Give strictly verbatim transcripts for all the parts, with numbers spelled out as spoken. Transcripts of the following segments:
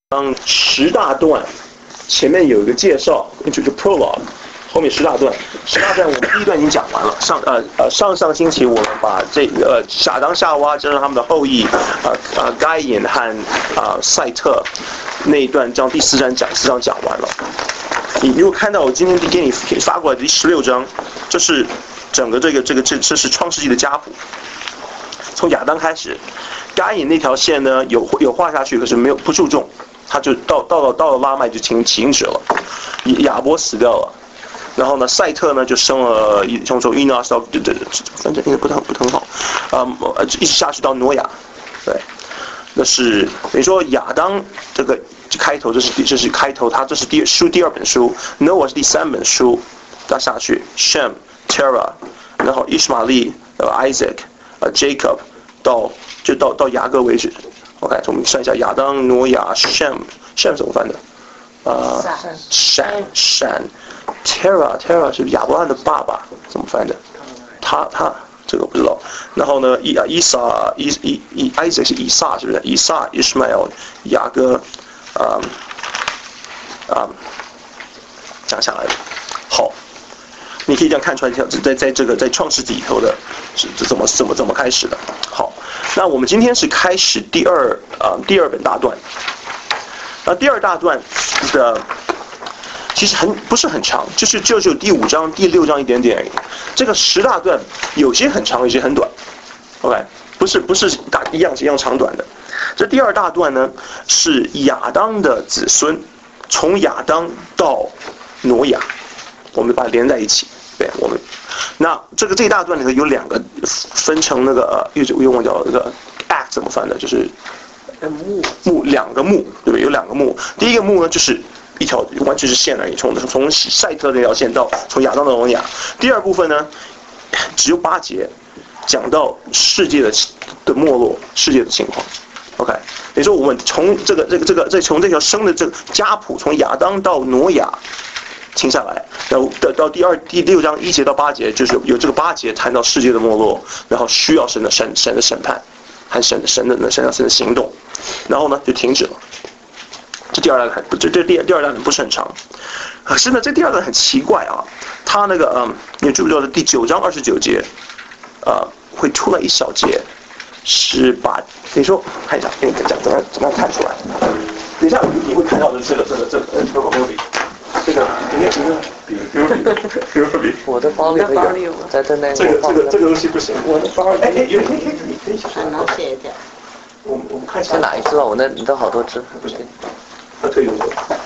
章十大段，前面有一个介绍，就就 prologue， 后面十大段。十大段我们第一段已经讲完了。上呃呃上上星期我们把这个亚当夏娃加上他们的后裔，呃呃该隐和啊、呃、赛特那一段，将第四章讲四章讲完了。你如果看到我今天给你发过来的第十六章，这是整个这个这个这这是创世纪的家谱，从亚当开始，该隐那条线呢有有画下去，可是没有不注重，他就到到了到了拉麦就停停止了，亚伯死掉了，然后呢赛特呢就生了一从从伊诺斯到对对对，反正应该不太不太好，啊、嗯、一直下去到挪亚，对，那是等于说亚当这个。开头这是这是开头，它这是第书第二本书 ，Noah 是第三本书，再下去 Shem、Terah， 然后伊斯玛利、呃 Isaac、呃 Jacob 到就到到雅各为止。OK， 我们算一下亚当、挪亚、Shem，Shem 怎么翻的？啊、呃，闪闪 Terah Terah 是亚伯拉罕的爸爸，怎么翻的？他他这个我不知道。然后呢，以以撒以以以 Isaac 是以撒是不是？以撒 Ishmael 雅各。啊、um, 啊、um, 讲下来了，好，你可以这样看出来，在在这个在创世纪里头的是怎么怎么怎么开始的。好，那我们今天是开始第二啊、呃、第二本大段，那第二大段的其实很不是很长，就是就只有第五章、第六章一点点而已。这个十大段有些很长，有些很短。OK， 不是不是大一样一样长短的。这第二大段呢，是亚当的子孙，从亚当到挪亚，我们把它连在一起。对，我们那这个这一大段里头有两个分成那个呃，又又忘掉那个 act 怎么翻的，就是木木两个木，对不对？有两个木。第一个木呢，就是一条完全是线而已，从从赛特那条线到从亚当到挪亚。第二部分呢，只有八节，讲到世界的的没落，世界的情况。OK， 也就是说我们从这个这个这个这从这条生的这个家谱，从亚当到挪亚停下来，然后到到第二第六章一节到八节，就是有有这个八节谈到世界的没落，然后需要神的神神的审判和神的神的神的神的行动，然后呢就停止了。这第二段这这第第二段不是很长，可是呢这第二段很奇怪啊，它那个嗯，你注意到的第九章二十九节，呃，会出来一小节。是把你说看一下，给你讲怎么样怎么样看出来？等一下你会看到的这个这个这个呃，没有笔，这个应该是笔，没有笔，没有笔。 我的包里有，在在那这个这个这个东西不行。 我的包里， 哎哎，有可以可以可以可以写。 还能写一点。 我们我们看一下。 是哪一支啊？我那你都好多支。 不行，那可以用的。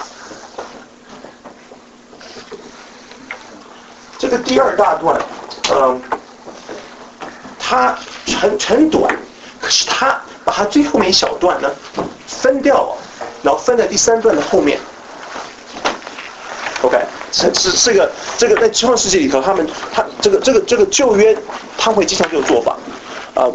这个第二大段，嗯，它很很短。可是他把他最后面一小段呢分掉了，然后分在第三段的后面。OK， 这这这个这个在创世纪里头，他们他这个这个这个旧约，他会经常这种做法，啊、呃。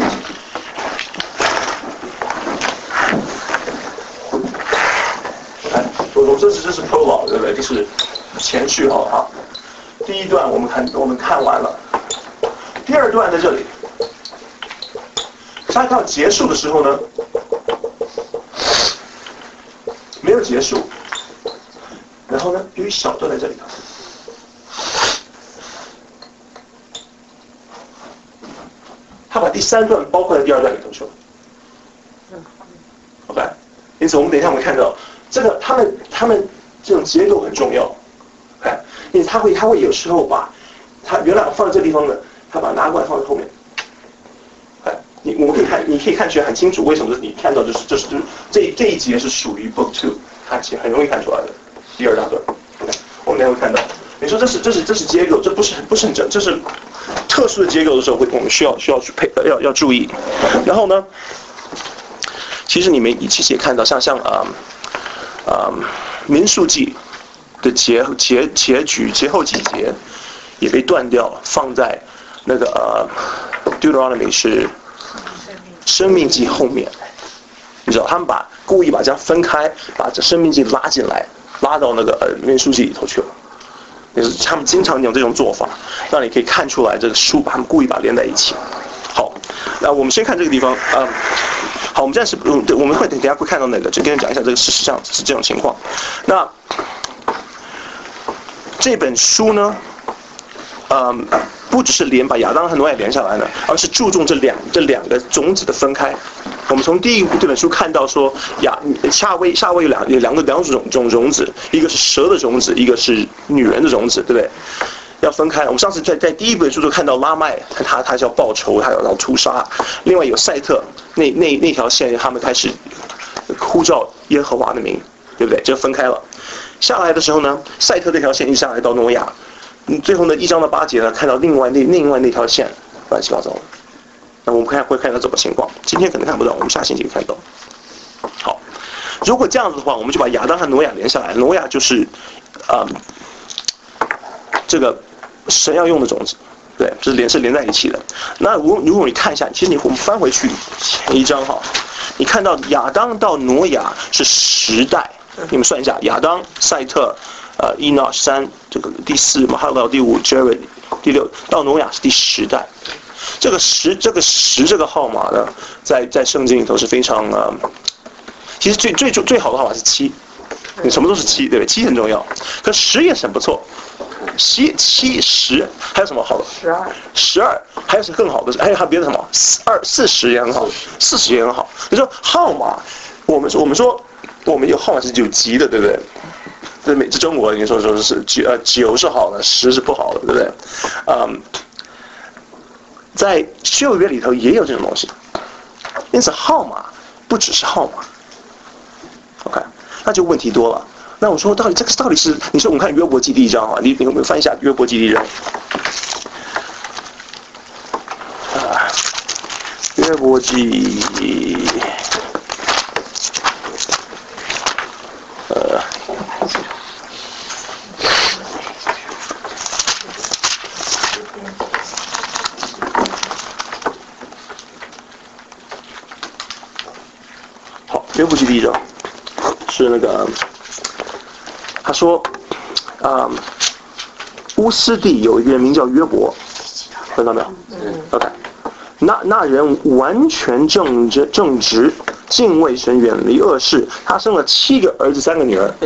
来，我我这是这是 prologue 对不对？就是前序号哈。第一段我们看我们看完了，第二段在这里。它到结束的时候呢，没有结束，然后呢有一小段在这里头，他把第三段包括在第二段里头去了。OK， 因此我们等一下我们看到这个他们他们这种结构很重要。OK， 因为他会他会有时候把他原来放在这地方的，他把它拿过来放在后面。你我们可以看，你可以看出来很清楚，为什么你看到就是就是就是这这一节是属于 book two， 看起很容易看出来的第二大段。我们等下会看到，你说这是这是这是结构，这不是不是很正，这是特殊的结构的时候，会我们需要需要去配要要注意。然后呢，其实你们其实也看到，像像啊啊民数记的结结结局结后几节也被断掉，放在那个呃 Deuteronomy 是。生命记后面，你知道他们把故意把这样分开，把这生命记拉进来，拉到那个呃民数记里头去了。也是他们经常有这种做法，让你可以看出来这个书把他们故意把它连在一起。好，那我们先看这个地方啊、呃。 好，我们暂时我们我们会等一下会看到那个，就跟你讲一下这个事实上是这种情况。那这本书呢，嗯，不只是连把亚当和挪亚连下来了，而是注重这两这两个种子的分开。我们从第一这本书看到说，亚夏威夏威有两有两个两种种种子，一个是蛇的种子，一个是女人的种子，对不对？要分开。我们上次在在第一本书就看到拉麦，他他要报仇，他要要屠杀。另外有赛特那那那条线，他们开始呼召耶和华的名，对不对？就分开了。下来的时候呢，赛特这条线一下来到挪亚，最后呢一章的八节呢，看到另外那另外那条线乱七八糟的。那我们看会看到怎么情况？今天可能看不到，我们下星期看到。好，如果这样子的话，我们就把亚当和挪亚连下来。挪亚就是，呃，这个神要用的种子，对，是连是连在一起的。那如果如果你看一下，其实你我们翻回去前一章哈，你看到亚当到挪亚是十代，你们算一下，亚当、赛特、呃、伊诺三，这个第四嘛，还有到第五 Jared 第六，到挪亚是第十代。这个十这个十这个号码呢，在在圣经里头是非常呃，其实最最最好的号码是七，你什么都是七，对不对？七很重要，可十也是很不错，七七十还有什么好的？ 十二， 十二还有是更好的，还有还有别的什么？二四十也很好，四十也很好。你说号码，我们说我们说我们有号码是有级的，对不对？在美在中国，你说说是九呃九是好的，十是不好的，对不对？嗯。在旧约里头也有这种东西，因此号码不只是号码 ，OK， 那就问题多了。那我说到底这个到底是？你说我们看约伯记第一章啊，你你有没有翻一下约伯记第一章？啊，约伯记，呃。约伯记第一章是那个，他说，啊、嗯，乌斯地有一个人名叫约伯，看到没有？嗯。OK， 那那人完全正直正直，敬畏神，远离恶事。他生了七个儿子，三个女儿。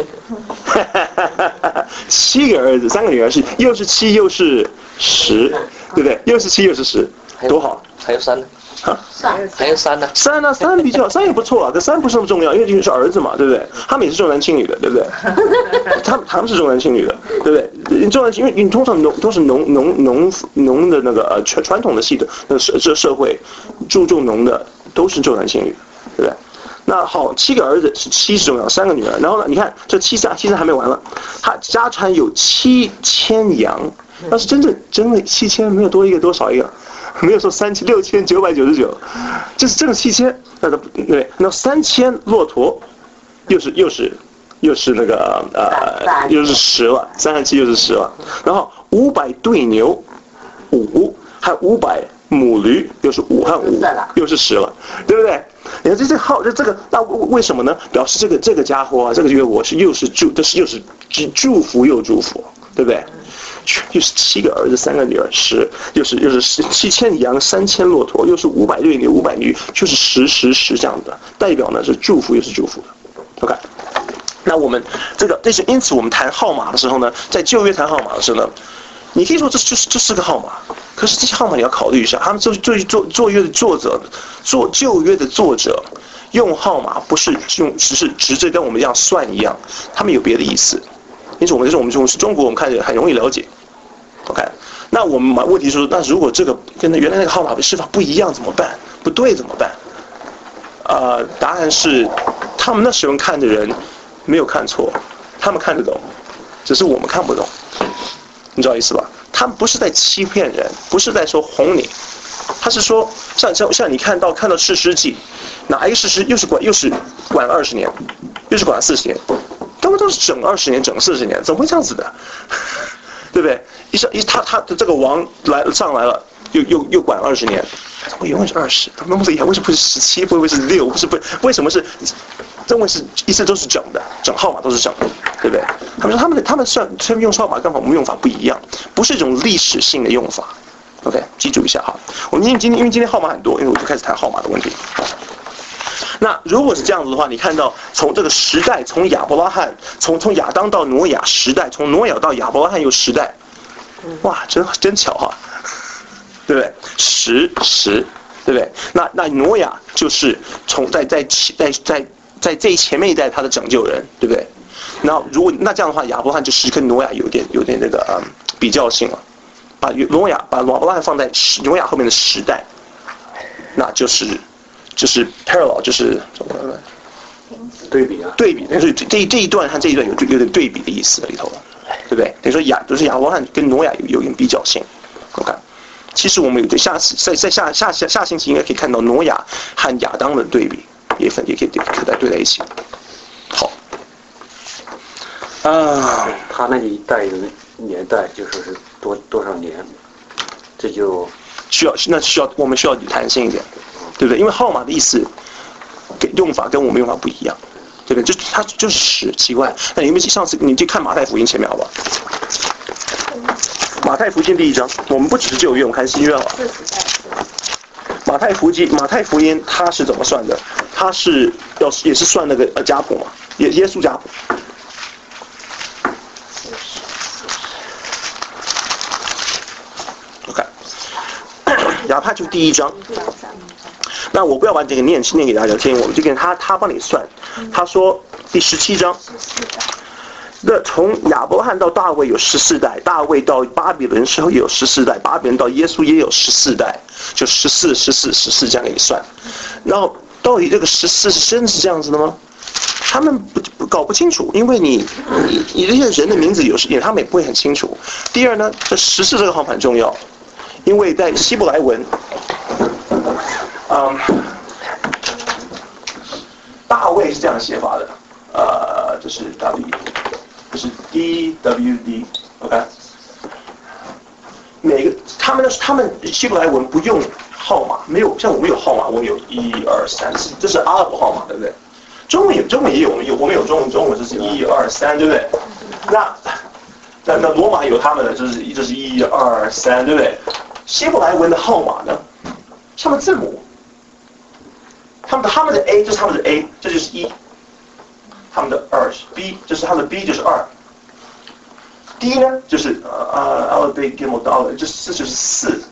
七个儿子，三个女儿是又是七又是十，对不对？又是七又是十，多好。 还有三呢？ 啊， 还有三呢？ 三呢？三比较三也不错啊，可三不是那么重要，因为就是儿子嘛，对不对？他们也是重男轻女的，对不对？他们他们是重男轻女的，对不对？重男轻，因为你通常农都是农农农农的那个呃传传统的系统，那社这社会注重农的都是重男轻女，对不对？那好，七个儿子是七是重要，三个女儿。然后呢，你看这七三七三还没完了，他家产有七千羊，但是真正真的七千没有多一个多少一个。没有说三千六千九百九十九，就是这个七千，那个对，那三千骆驼，又是又是又是那个呃，又是十了，三十七又是十了，然后五百对牛，五，还有五百母驴，又是五和五，又是十了，对不对？你看这这号，这这个，那为什么呢？表示这个这个家伙啊，这个约伯是又是祝，这是又是祝福又祝福，对不对？又是七个儿子，三个女儿，十，又是又是十七千羊，三千骆驼，又是五百对牛，五百驴，就是十十十这样的，代表呢是祝福又是祝福的 ，OK。那我们这个，这是因此我们谈号码的时候呢，在旧约谈号码的时候呢，你可以说这就是这是个号码，可是这些号码你要考虑一下，他们做做做做约的作者，做旧约的作者用号码不是用只是直着跟我们一样算一样，他们有别的意思。因此我们就是我们从中国我们看着很容易了解 ，OK。那我们问题是说，那如果这个跟原来那个号码的释法不一样怎么办？不对怎么办？呃，答案是，他们那时候看的人没有看错，他们看得懂，只是我们看不懂，你知道意思吧？他们不是在欺骗人，不是在说哄你，他是说像像像你看到看到士师记，哪一个士师又是管又是管了二十年，又是管了四十年。他们都是整二十年，整四十年，怎么会这样子的？对不对？一上一他他的这个王来上来了，又又又管二十年，怎么永远是二十？他们不一样，为什么不是十七？不会是六？不是不？为什么是？这为是一直都是整的，整号码都是整的，对不对？他们说他们的他们算他们用号码跟我们用法不一样，不是一种历史性的用法。OK， 记住一下哈。我们今天今天因为今天号码很多，因为我就开始谈号码的问题。 那如果是这样子的话，你看到从这个时代，从亚伯拉罕，从从亚当到挪亚时代，从挪亚到亚伯拉罕又时代，哇，真真巧哈、啊，对不对？十十，对不对？那那挪亚就是从在在在在在最前面一代他的拯救人，对不对？那如果那这样的话，亚伯拉罕就是跟挪亚有点有点那个嗯比较性了，把挪亚把亚伯拉罕放在挪亚后面的时代，那就是就是 parallel 就是怎么说对比啊， 对比，所以这这这一段和这一段有有点对比的意思在里头，对不对？等于说亚就是亚伯拉罕跟挪亚有有点比较性。OK， 其实我们有下次在在下下下下星期应该可以看到挪亚和亚当的对比，也分也可以可在对在一起。好，啊， 他那一代的年代就说是多多少年，这就需要那需要我们需要弹性一点，对不对？因为号码的意思用法跟我们用法不一样，对不对？就它就是十，奇怪。那你们上次你去看马太福音前面好不好？马太福音第一章，我们不只是旧约，我们看新约了。马太福音，马太福音它是怎么算的？它是要也是算那个呃家谱嘛，耶耶稣家谱。OK， 亚派就是第一章。那我不要把这个念念给大家听，我们就跟他他帮你算。他说第十七章。那从亚伯拉罕到大卫有十四代，大卫到巴比伦时候也有十四代，巴比伦到耶稣也有十四代，就十四、十四、十四这样给你算。然后到底这个十四是真是这样子的吗？他们不不搞不清楚，因为你你你这些人的名字有时也他们也不会很清楚。第二呢，这十四这个号很重要，因为在希伯来文，嗯，大卫是这样写法的，呃，这是 W。就是 D W D，OK， 每个他们的他们希伯来文不用号码，没有像我们有号码，我们有一二三四，这是阿拉伯号码，对不对？中文有中文也有，我们有我们有中文中文就是一二三，对不对？那那那罗马有他们的，就是就是一二三，对不对？希伯来文的号码呢，他们字母，他们的他们的 A 就是他们的 A， 这就是一。他们的二是 B， 就是他的 B 就是二 ，D 呢就是呃 L B G M D， 这这就是四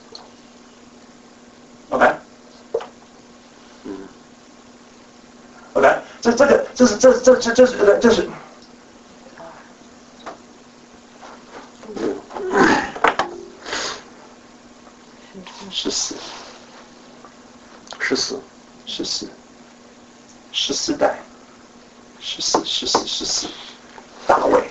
，OK， 嗯 ，OK， 这这个这是这这这这是这是，十四， 十四， 十四，十四代。十四，十四，十四，大卫，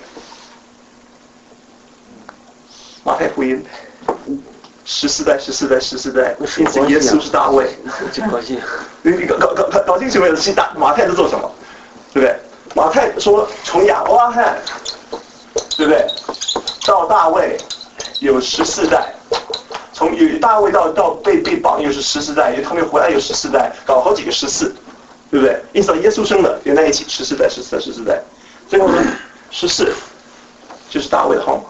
马太福音，十四代，十四代，十四代，因此耶稣是大卫， 就高兴。 你你搞搞搞搞搞清楚没有？是大马太在做什么？对不对？马太说从亚伯拉罕，对不对？到大卫有十四代，从有大卫到到被被绑又是十四代，他们回来有十四代，搞好几个十四。对不对？因此耶稣生的连在一起，十四代、十四代、十四代，最后呢，十四就是大卫的号码。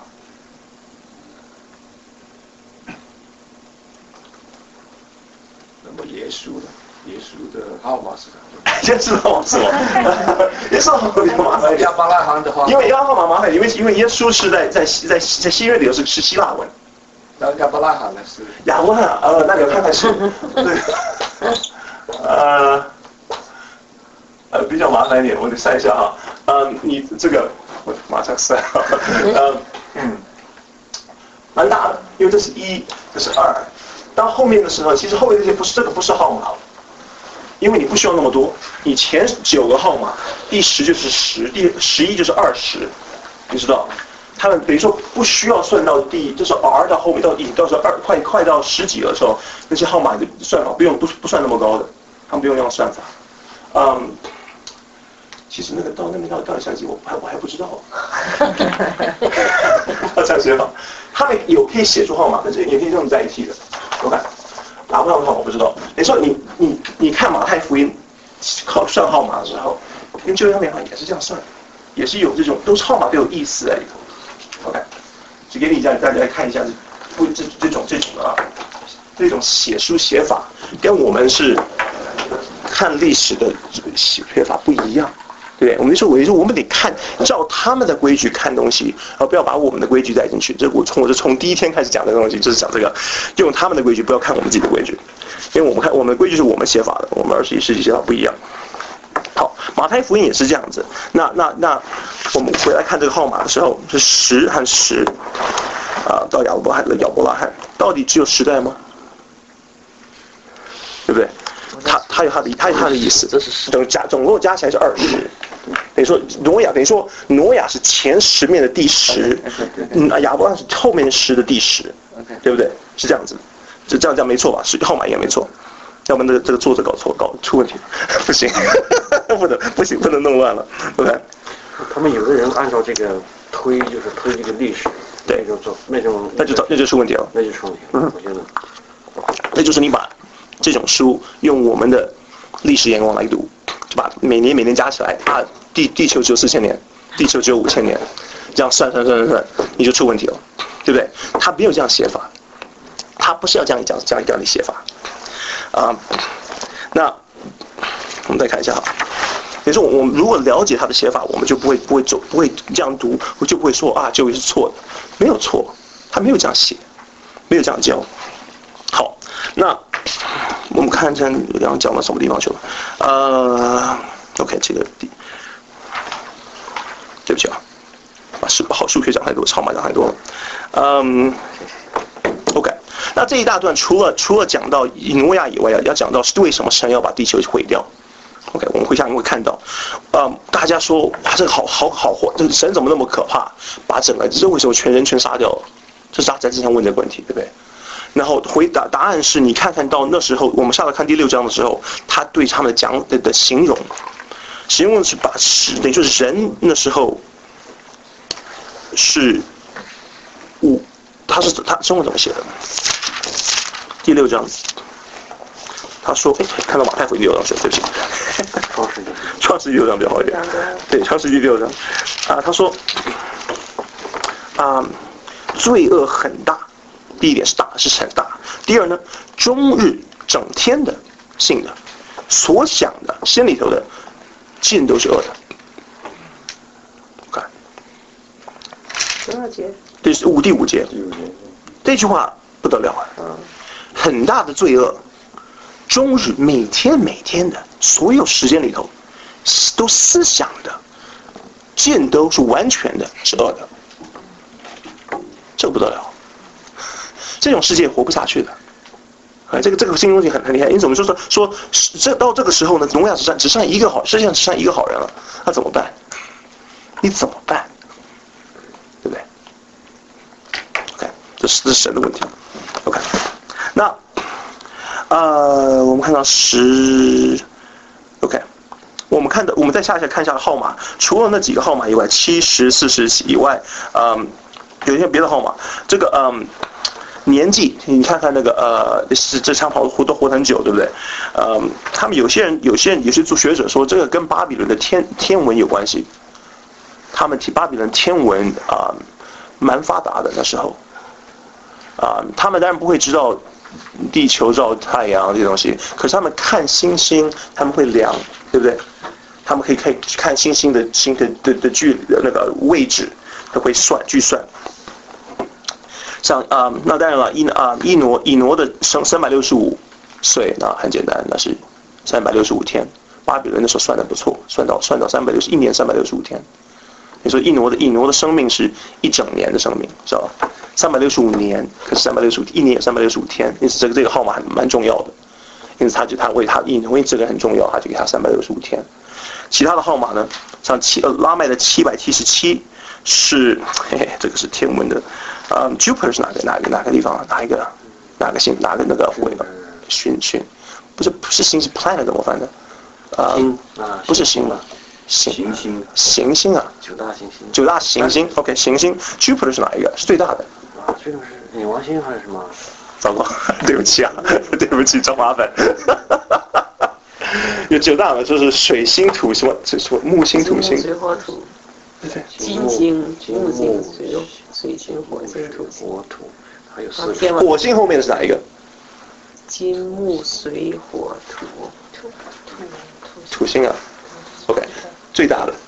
那么耶稣的耶稣的号码是什么？ 耶稣的号码是什么？耶稣的号码比较麻烦一点。 亚伯拉罕的话， 因为亚伯拉罕麻烦，因为因为耶稣是在在在在新约里头是是希腊文。 那亚伯拉罕呢是？ 亚伯拉罕，呃，那你要看看是，对，呃。呃，比较麻烦一点，我得算一下哈。嗯，你这个我马上算。嗯嗯，蛮大的，因为这是一，这是二。到后面的时候，其实后面这些不是这个不是号码了，因为你不需要那么多。你前九个号码，第十就是十，第十一就是二十，你知道？他们等于说不需要算到第，就是 R 到后面到一，到时候二快快到十几的时候，那些号码的算法不用不不算那么高的，他们不用那样算法。嗯。其实那个到那边到到底想几我还我还不知道，要这样写法，他们有可以写出号码，但是也可以用在一起的。我看拿不到的话我不知道。你说你你你看马太福音靠算号码的时候，跟旧约上面也是这样算，也是有这种都是号码都有意思在里头。OK， 就给你这样大家看一下这不这这种这种啊这种写书写法跟我们是。 看历史的写法不一样。对不对？我们就说，我就说，我们得看照他们的规矩看东西，而不要把我们的规矩带进去。这我从我就从第一天开始讲这个东西，就是讲这个，用他们的规矩，不要看我们自己的规矩，因为我们看我们的规矩是我们写法的，我们二十一世纪写法不一样。好，马太福音也是这样子。那那那，我们回来看这个号码的时候，是十和十，啊、呃，到亚伯拉罕的亚伯拉罕，到底只有十代吗？对不对？他他有他的他有他的意思， 这是总加总共加起来是二十。等于说挪亚，等于说挪亚是前十面的第十，嗯，亚伯拉罕是后面十的第十，对不对？是这样子，就这样讲没错吧？是号码也没错，要不然这个这个作者搞错搞出问题了，不行，不能不行，不能弄乱了，对不对？ 他们有的人按照这个推，就是推这个历史， 对， 那种做那种， 那就那就出问题了， 那就出问题了。我觉得， 那就是你把这种书用我们的历史眼光来读，就把每年每年加起来啊，地地球只有四千年，地球只有五千年，这样算算算算算，你就出问题了，对不对？他没有这样写法，他不是要这样讲这样这样的写法，啊，那我们再看一下哈，也就是我们如果了解他的写法，我们就不会不会走不会这样读，我就不会说啊这个是错的，没有错，他没有这样写，没有这样教。好，那我们看看刚刚讲到什么地方去了？呃 ，OK， 这个对不起啊，把数好数学讲太多，号码讲太多了。嗯 ，OK， 那这一大段除了除了讲到挪亚以外，要要讲到是为什么神要把地球毁掉。OK， 我们回下面会看到，嗯，大家说哇，这个好好好活，这个神怎么那么可怕，把整个这为什么全人全杀掉了？这是大家经常问的问题，对不对？然后回答答案是你看看到那时候，我们下来看第六章的时候，他对他们讲的的形容，形容是把是等于说人那时候是五，他是他中文怎么写的？第六章，他说，哎，看到马太福音第六章说，对不起， 创世纪， 创世纪第六章比较好一点，对，创世纪第六章，啊，他说，啊，罪恶很大。第一点是大，是很大。第二呢，终日整天的性的，所想的心里头的，尽都是恶的。看， 多少节？ 这是五第五节。这句话不得了啊！很大的罪恶，终日每天每天的所有时间里头，都思想的，尽都是完全的是恶的。这不得了。这种世界活不下去的，哎，这个这个形容性很很厉害。你怎么说说说这到这个时候呢？挪亚只剩只剩一个好，世界上只剩一个好人了，那怎么办？你怎么办？对不对 ？OK， 这是这是神的问题。OK， 那呃，我们看到十 ，OK， 我们看的我们再下一下看一下号码，除了那几个号码以外，七十、四十以外，嗯，有一些别的号码，这个嗯。年纪，你看看那个呃，是这场跑活都活很久，对不对？呃，他们有些人、有些人、有些做学者说，这个跟巴比伦的天天文有关系。他们提巴比伦天文啊、呃，蛮发达的那时候。啊、呃，他们当然不会知道地球绕太阳这些东西，可是他们看星星，他们会量，对不对？他们可以可以看星星的星的的的距离的那个位置，他会算计算。像啊、呃，那当然了，一啊一挪一挪的生三百六十五岁，那很简单，那是三百六十五天。巴比伦那时候算的不错，算到算到三百六十一年三百六十五天。你说一挪的一挪的生命是一整年的生命，知道吧？三百六十五年，可是三百六十五一年有三百六十五天，因此这个这个号码很蛮重要的。因此他就他为他一挪，因为这个很重要，他就给他三百六十五天。其他的号码呢，像七呃拉麦的七百七十七是，嘿嘿，这个是天文的。啊、um, ，Jupiter 是哪个哪个哪个地方？哪一个哪个星？哪个那个尾巴？星星，不是不是星是 planet 怎么翻的？啊、uh, ，不是星吧？ 行星行星啊， 九大行星。 九大行星 ，OK， 行星 ，Jupiter 是哪一个？是最大的。 啊，这个是冥王星还是什么？ 糟糕，对不起啊，对不起，找麻烦。有九大嘛，就是水星、土什么，这什么木星、土星。 水火土。 对对。 金星、木星、水水星、火星、土星。 火土，还有四个。 火星后面的是哪一个？ 金木水火土。 土星啊 ，OK， 最大的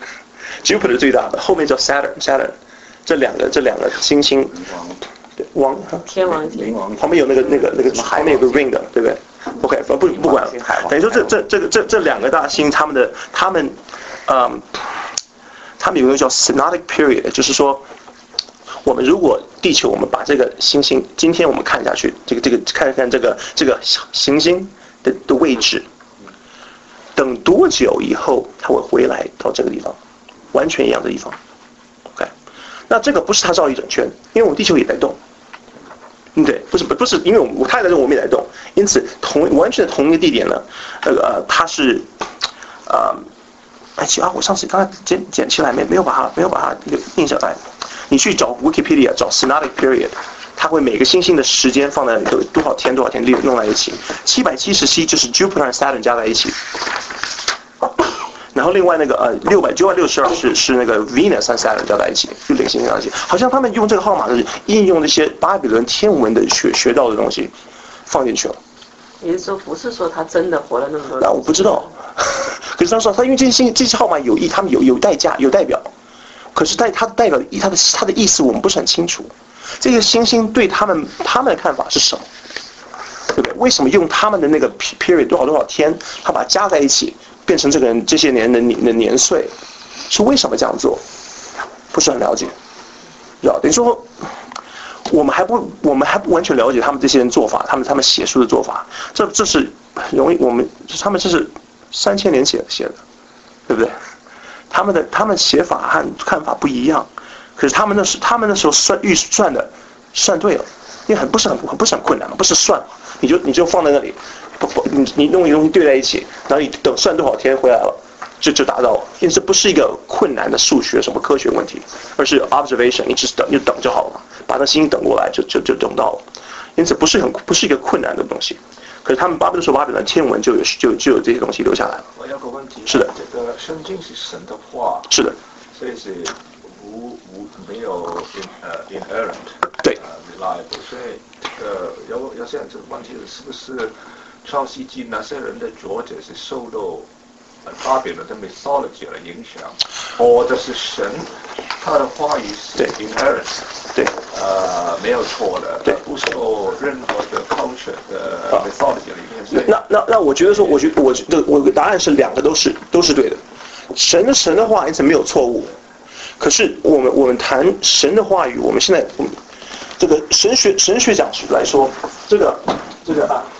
，Jupiter 最大的，后面叫 Saturn，Saturn， 这两个这两个星星，王天王星， 旁边有那个那个那个海面有个 ring 的，对不对 ？OK， 不不不管了，等于说这这这个这这两个大星，他们的他们，嗯，他们有一个叫 synodic period， 就是说。我们如果地球，我们把这个星星，今天我们看下去，这个这个看看这个这个行星的的位置，等多久以后它会回来到这个地方，完全一样的地方 ，OK， 那这个不是它绕一整圈，因为我们地球也在动，嗯，对，不是不是，因为我们它也在动，我们也在动，因此同完全同一个地点呢，那个呃它是，呃，哎，奇啊，我上次刚才捡捡起来没没有把它没有把它印下来。你去找 Wikipedia 找 synodic period， 它会每个星星的时间放在那里，都多少天多少天弄在一起。七百七十七就是 Jupiter 和 Saturn 加在一起，然后另外那个呃六百九百六十二是是那个 Venus 和 Saturn 加在一起，就两个星星加在一起。好像他们用这个号码是应用那些巴比伦天文的学学到的东西放进去了。 也就是说，不是说他真的活了那么多。 那我不知道，可是他说他因为这些星这些号码有意，他们有有代价有代表。可是代它代表他的他的意思我们不是很清楚，这个星星对他们他们的看法是什么，对不对？为什么用他们的那个 period 多少多少天，他把它加在一起，变成这个人这些年的年的年岁，是为什么这样做？不是很了解，知道？等于说，我们还不我们还不完全了解他们这些人做法，他们他们写书的做法，这这是容易我们他们这是三千年写写的，对不对？他们的他们写法和看法不一样，可是他们那时他们那时候算预算的算对了，因为很不是很不是很困难嘛，不是算，你就你就放在那里，不不你你弄一个东西对在一起，然后你等算多少天回来了，就就达到了，因为这不是一个困难的数学什么科学问题，而是 observation， 你只是等你就等就好了嘛，把那星星等过来就就就等到了，因此不是很不是一个困难的东西。可是他们巴比伦说巴比伦天文就有就就有这些东西留下来了。 我有个问题， 是的， 这个圣经是神的话， 是的， 所以是无无没有 in 呃 inherent， 对， 呃 reliable， 所以这个要要想这个问题是不是创世纪那些人的作者是受到呃巴比伦的 mythology 的影响，或者是神他的话语是 inherent， 对， 呃没有错的， 对， 不受任何的 culture 的 mythology 的影响。 那那那我觉得说，我觉我觉得我的答案是两个都是都是对的。神的神的话因此没有错误，可是我们我们谈神的话语，我们现在我们这个神学神学讲来说，这个这个啊，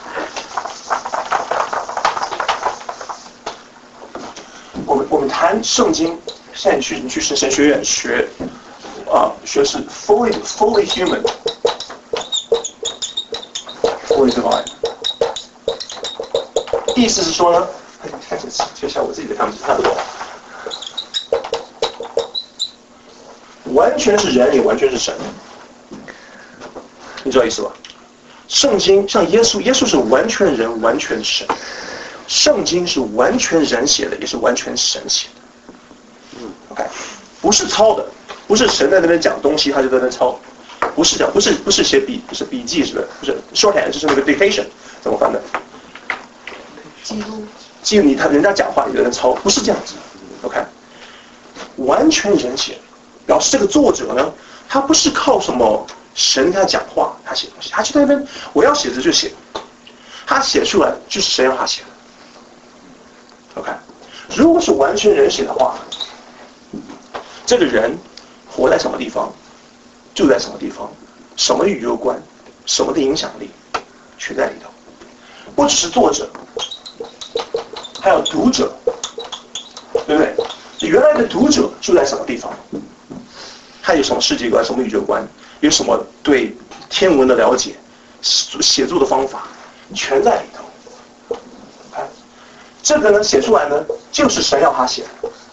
我们我们谈圣经，现在去你去神神学院学啊，学是 fully fully human。fully divine， 意思是说呢，看这接下来我自己的看不看不懂，完全是人，也完全是神，你知道意思吧？圣经像耶稣，耶稣是完全人，完全神；圣经是完全人写的，也是完全神写的。嗯 ，OK， 不是抄的，不是神在那边讲东西，他就在那抄。不是这样，不是不是写笔，不是笔记是的，不是 shorthand， 就是那个 dictation， 怎么翻的？记录，记录你他人家讲话，你在那抄，不是这样子 ，OK， 完全人写，表示这个作者呢，他不是靠什么神跟他讲话，他写东西，他就在那边我要写的就写，他写出来就是神让他写的 ，OK， 如果是完全人写的话，这个人活在什么地方？住在什么地方，什么与有关，什么的影响力，全在里头。不只是作者，还有读者，对不对？原来的读者住在什么地方？他有什么世界观，什么宇宙观，有什么对天文的了解，写作的方法，全在里头。看，这个呢写出来呢，就是神要他写的，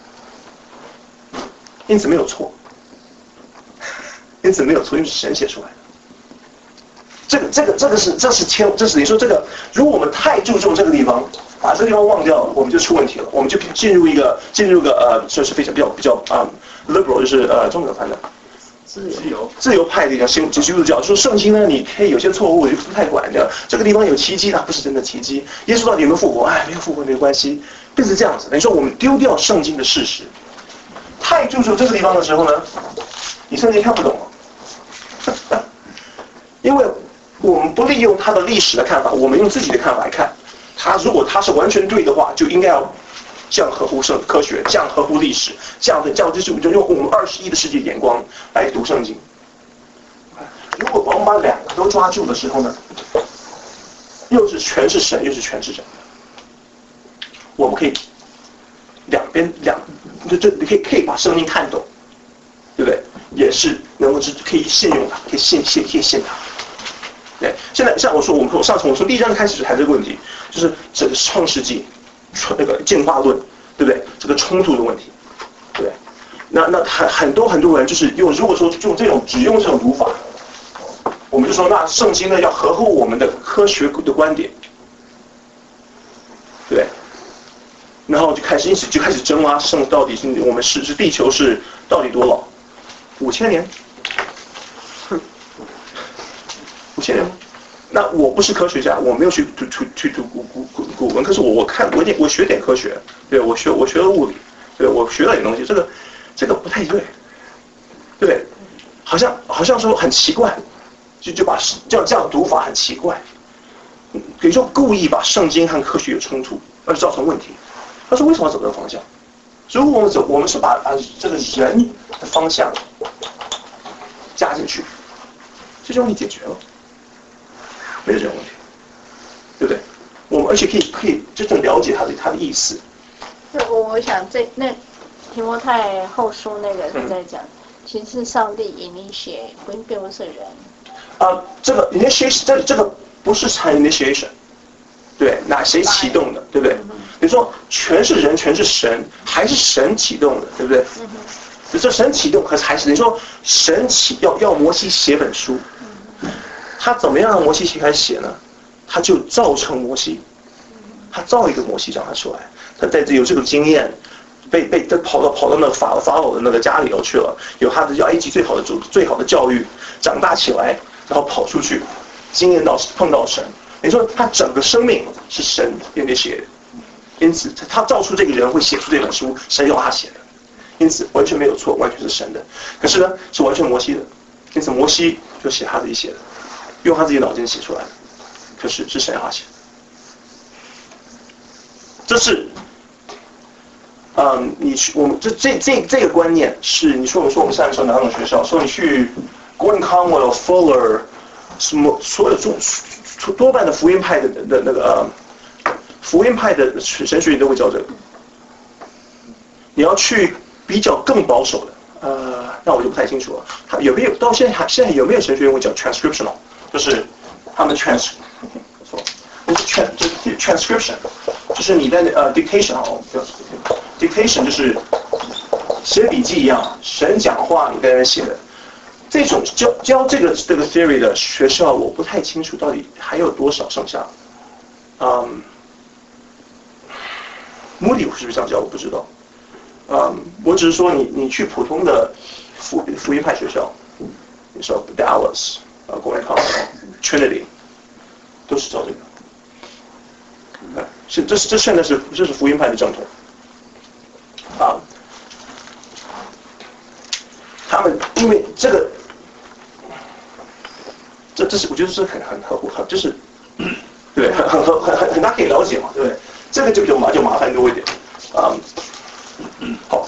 因此没有错。因此没有错，因为是神写出来的。这个、这个、这个是，这是天，这是你说这个。如果我们太注重这个地方，把这个地方忘掉了，我们就出问题了。我们就进入一个进入一个呃，就是非常比较比较啊、um, liberal， 就是呃中国翻的自由自由自由派的一个新基督教，说圣经呢，你可以有些错误，我就不太管的。这个地方有奇迹，那不是真的奇迹。耶稣到底有没有复活？哎，没有复活没有关系，变成这样子。等于说我们丢掉圣经的事实，太注重这个地方的时候呢，你圣经看不懂了，因为我们不利用他的历史的看法，我们用自己的看法来看。他如果他是完全对的话，就应该要这样合乎圣科学，这样合乎历史，这样的这样就是就用我们二十一的世界眼光来读圣经。如果我们把两个都抓住的时候呢，又是全是神，又是全是人，我们可以两边两这这你可以可以把圣经看懂，对不对？也是能够可以信用它，可以信信可以信它。对，现在像我说，我们说上次我从第一章开始谈这个问题，就是整个创世纪。那个进化论，对不对？这个冲突的问题，对不对？那那很很多很多人就是用，如果说用这种只用这种读法，我们就说那圣经呢要合乎我们的科学的观点，对不对？然后就开始因此就开始争啊，圣到底是我们是是地球是到底多老？五千年？五千年？那我不是科学家，我没有去读去去读古古古古文，可是我我看我点我学点科学，对我学我学了物理，对我学了点东西，这个这个不太对，对不对？好像好像说很奇怪，就就把这样这样读法很奇怪，可以说故意把圣经和科学有冲突，而造成问题。他说为什么要走这个方向？如果我们走，我们是把把这个人的方向加进去，这就问题解决了。没有这种问题，对不对？我们而且可以可以真正了解他的他的意思。 我我想这那提摩太后书那个是在讲，嗯、其实是上帝 initiate， 并并不是人。啊、呃，这个 initiation 这这个不是谈 initiation， 对，那谁启动的，对不对？嗯、比如说全是人，全是神，还是神启动的，对不对？嗯、这神启动，可是还是你说神启要要摩西写本书。他怎么样让摩西开始写呢？他就造成摩西，他造一个摩西让他出来。他在这有这个经验，被被他跑到跑到那个法法老的那个家里头去了，有他的埃及最好的主最好的教育，长大起来，然后跑出去，经验到碰到神。你说他整个生命是神给你写的，因此他造出这个人会写出这本书，神要他写的，因此完全没有错，完全是神的。可是呢，是完全摩西的，因此摩西就写他自己写的。用他自己脑筋写出来的，可是是神要写的。这是，嗯，你去我们这这这这个观念是你说我说我们上一时候哪种学校？说你去 Gordon Conwell、Fuller， 什么所有中多半的福音派的的那个呃福音派的神学院都会教这个。你要去比较更保守的，呃，那我就不太清楚了。他有没有到现在还现在有没有神学院会讲 transcriptional？就是他们 trans， 说，就是 trans 就是 transcription， 就是你在呃 dictation 哦，不要 dictation 就是写笔记一样，神讲话你跟人写的，这种教教这个这个 theory 的学校我不太清楚到底还有多少剩下。嗯，目的是不是这样教我不知道。嗯，我只是说你你去普通的福福音派学校，你说 Dallas。啊，国内考 Trinity 都是照这个，是这是这现在是这是福音派的正统啊。他们因为这个，这这是我觉得是很很很很就是对很很很很很大可以了解嘛，对不对？这个就比较麻就麻烦多一点啊。好，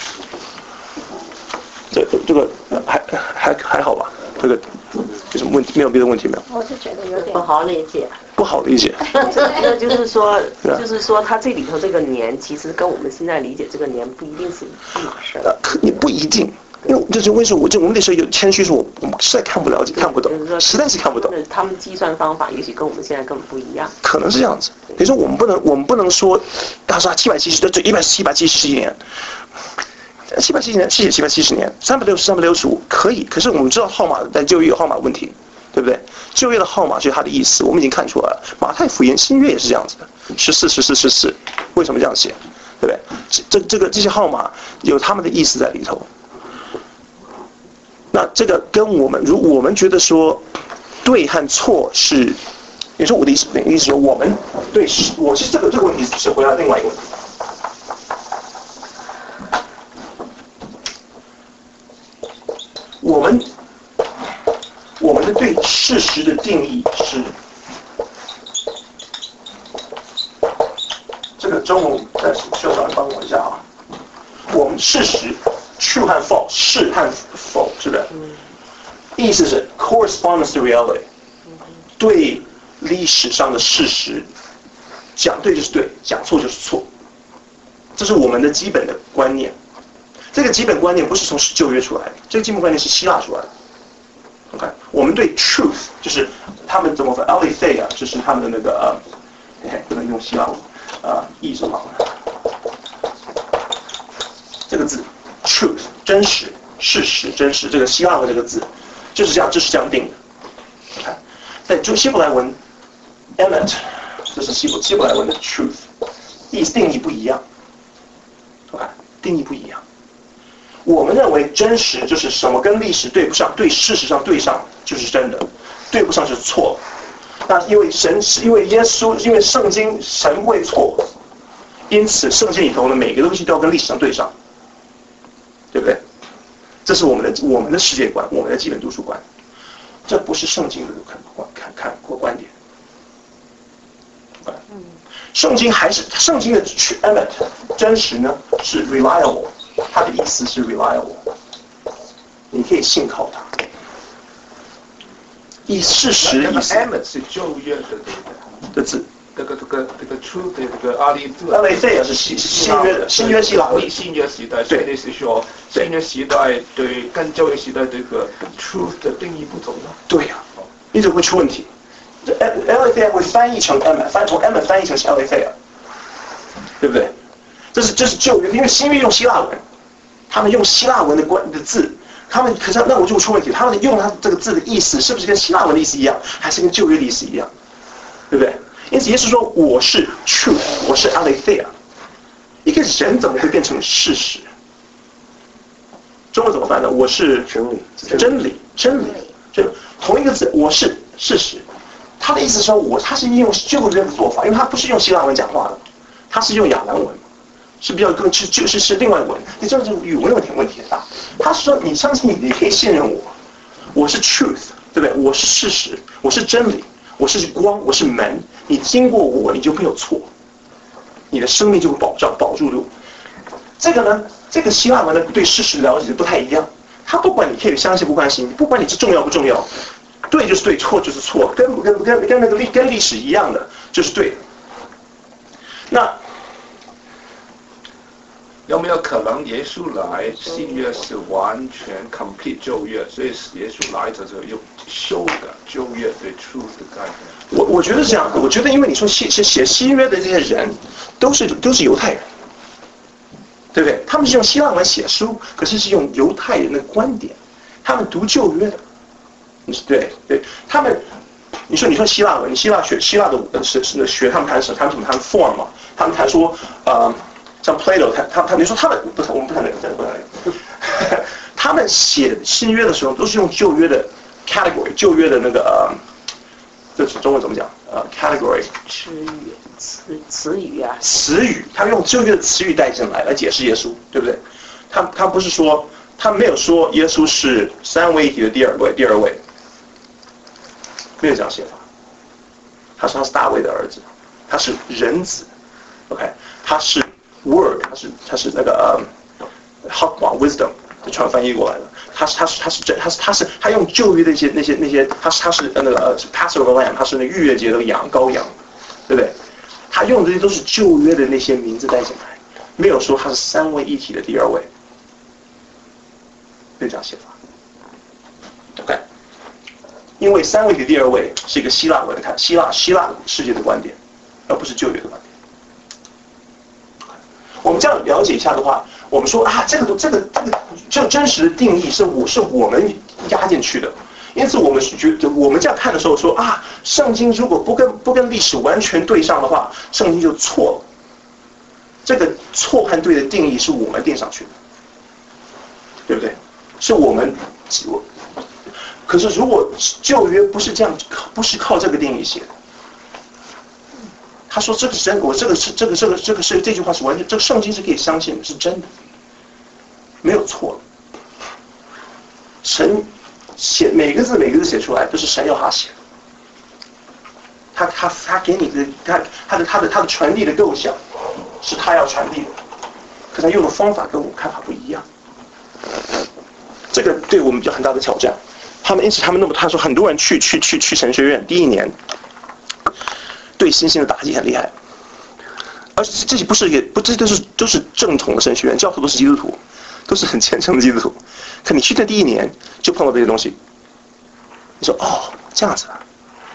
这这个还还还好吧？这个。有什么问题？没有别的问题没有？ 我是觉得有点不好理解。 不好理解。 那就是说，就是说，它这里头这个年，其实跟我们现在理解这个年不一定是一码事。 呃，也不一定，因为就是为什么我就我们那时候有谦虚说，我我们实在看不了解，看不懂，实在是看不懂。 他们计算方法也许跟我们现在根本不一样。 可能是这样子。比如说，我们不能，我们不能说，他说七百七十，这一百七百七十一年。七百七十年，七七百七十年，三百六十、三百六十五可以。可是我们知道号码在旧约有号码问题，对不对？旧约的号码就是它的意思，我们已经看出来了。马太福音、新约也是这样子的，十四、十四、十四，为什么这样写？对不对？这这个这些号码有他们的意思在里头。 那这个跟我们，如我们觉得说对和错是，你说我的意思，你的意思说我们对，我是这个这个问题是回答另外一个问题。我们我们的对事实的定义是，这个中文但是需要帮我一下啊。我们事实 true 和 false 是和否是不是？意思是 corresponds to reality， 对历史上的事实讲对就是对，讲错就是错，这是我们的基本的观念。这个基本观念不是从旧约出来的，这个基本观念是希腊出来的。OK， 我们对 truth 就是他们怎么分 aletheia 就是他们的那个呃，不能用希腊文，呃，译就好了。这个字 truth 真实、事实、真实，这个希腊文这个字就是这样，就是这样定的。OK， 在中希伯来文 emet 这是希伯希伯来文的 truth， 意思定义不一样。OK， 定义不一样。我们认为真实就是什么跟历史对不上，对事实上对上就是真的，对不上就是错。那因为神，因为耶稣，因为圣经神不会错，因此圣经里头的每个东西都要跟历史上对上，对不对？这是我们的我们的世界观，我们的基本读书观，这不是圣经的看看看过观点。圣经还是圣经的 emet 真实呢是 reliable。它的意思是 reliable， 你可以信靠它。以事实意思。 emet 是旧约的的字。 这个这个这个 truth 的这个阿利特。 阿利特也是新新约的，新约希腊文。 新约时代，所以是说新约时代对跟旧约时代这个 truth 的定义不同了。 对呀、啊，你怎么会出问题？这 aletheia 会翻译成 emet， 翻从 emet 翻译成 aletheia， 对不对？这是这是旧约，因为新约用希腊文，他们用希腊文的关的字，他们可是那我就出问题，他们用他这个字的意思是不是跟希腊文的意思一样，还是跟旧约的意思一样，对不对？因此耶稣说我是 truth， 我是 aletheia， 一个人怎么会变成事实？中文怎么办呢？我是真理， 真理，真理，就同一个字，我是事实。他的意思是说我他是用旧约的做法，因为他不是用希腊文讲话的，他是用亚兰文。是比较更是就是是另外文，你知道这个语文问题问题很大。他说你相信你，你可以信任我，我是 truth， 对不对？我是事实，我是真理，我是光，我是门。你经过我，你就没有错，你的生命就会保障保住路。这个呢，这个希腊文呢对事实了解的不太一样。他不管你可以相信不关心，不管你是重要不重要，对就是对，错就是错，跟跟跟跟那个历跟历史一样的就是对。那。 有没有可能耶稣来新约是完全 complete 旧约，所以耶稣来的时候又修改旧约对 truth 的概念？ 我我觉得是这样，我觉得因为你说写写写新约的这些人都是都是犹太人，对不对？他们是用希腊文写书，可是是用犹太人的观点，他们读旧约的，对对，他们你说你说希腊文，希腊学希腊的是是学他们谈什么？他们怎么谈 form 嘛？他们谈说呃。像 Plato， 他他他，你说他们不是我们不谈那个，真的不谈那个。他们写新约的时候都是用旧约的 category， 旧约的那个呃，这中文怎么讲？呃 ，category。 词语、词词语啊。 词语，他用旧约的词语带进来来解释耶稣，对不对？他他不是说，他没有说耶稣是三位一体的第二位，第二位，没有这样写法。他说他是大卫的儿子，他是人子 ，OK， 他是。Word， 它是它是那个呃 ，Hakma Wisdom 传翻译过来的。它是它是它是真它是它是他用旧约的一些那些那些，它是它是那个呃 Passover Lamb， 它是那逾越节的羊羔羊，对不对？他用的这些都是旧约的那些名字带进来，没有说他是三位一体的第二位，没有这样写法。OK， 因为三位一体的第二位是一个希腊文看希腊希腊世界的观点，而不是旧约的观点。我们这样了解一下的话，我们说啊，这个这个这个这个真实的定义是我是我们压进去的，因此我们觉得我们这样看的时候说啊，圣经如果不跟不跟历史完全对上的话，圣经就错了。这个错和对的定义是我们定上去的，对不对？是我们我，可是如果旧约不是这样，不是靠这个定义写的。他说这个是真，我这个是这个这个这个是这句话是完全，这个圣经是可以相信的，是真的，没有错的。神写每个字每个字写出来都是神要他写的。他他他给你的他他的他的他的传递的构想是他要传递的，可他用的方法跟我们看法不一样。这个对我们有很大的挑战。他们因此他们那么他说很多人去去去去神学院第一年。对新兴的打击很厉害，而且这些不是也不这都是都是正统的神学院，教徒都是基督徒，都是很虔诚的基督徒。可你去的第一年就碰到这些东西，你说哦这样子啊，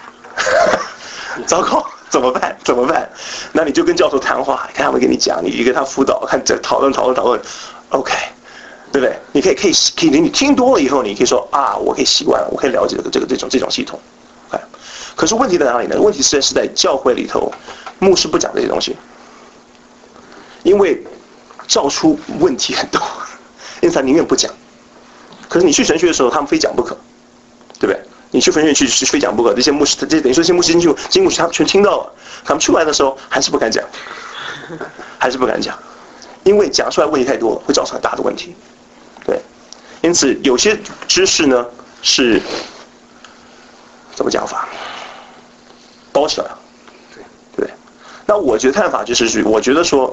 糟糕怎么办怎么办？那你就跟教授谈话，看他们跟你讲，你跟他辅导，看这讨论讨论讨论 ，OK， 对不对？你可以可以可以你听多了以后，你可以说啊，我可以习惯了，我可以了解这个这个这种这种系统。可是问题在哪里呢？问题是是在教会里头，牧师不讲这些东西，因为造出问题很多，因此他宁愿不讲。可是你去神学的时候，他们非讲不可，对不对？你去神学去是非讲不可，这些牧师，这等于说这些牧师进去，这些牧师他们全听到了，他们出来的时候还是不敢讲，还是不敢讲，因为讲出来问题太多了，会造成很大的问题。对，因此有些知识呢是怎么讲法？包起来了，对对。那我觉得看法就是，我觉得说，